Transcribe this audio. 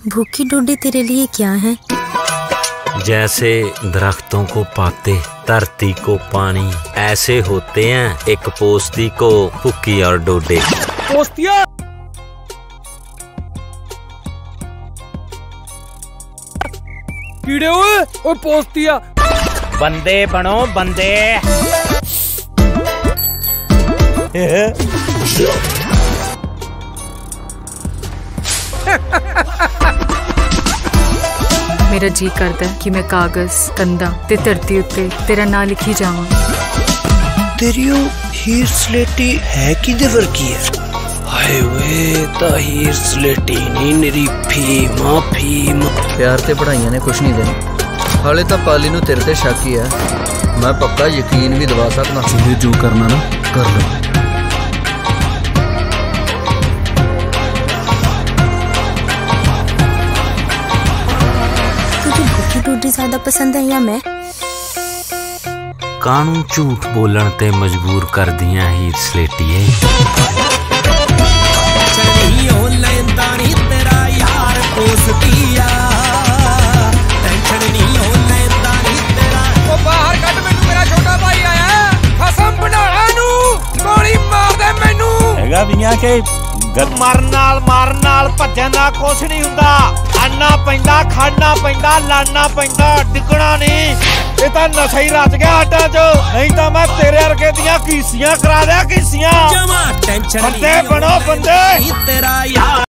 भूखी डूडी तेरे लिए क्या है? जैसे दरख्तों को पाते, धरती को पानी, ऐसे होते हैं एक पोस्ती को भूखी और डोडे। पोस्तिया कीड़े हुए और पोस्तिया बंदे बनो बंदे। मेरा जी करता है कि मैं कागज कंधा ते धरती उत्ते तेरा नाम लिखी जावां। तेरी हीर स्लेटी है किदे वर्गी है? हाय वे ता हीर स्लेटी नहीं मेरी फीम। प्यार ते पढ़ाइयां ने कुछ नहीं देना। हाले तो पाली नू तेरे ते शक ही है। मैं पक्का यकीन भी दवा सकना। तुझे जो करना ना कर लो। डूडी ज्यादा पसंद है या मैं? कानू झूठ बोलन ते मजबूर कर दिया हीर स्लेटीए। बाहर कट मैनू मेरा छोटा भाई आया खसम बनाना नू गोली मार दे मैनू हैगा बियां के मारन नाल भजन दा कुछ नहीं हुंदा। आना पैंदा खाना पैंदा लाना पैंदा डिगना नहीं। ये तां नशा ही रच गया हड्डां च। नहीं तां मैं तेरे वर्गे दियां कीसियां करा दिया कीसियां। बंदे बनो बंदे।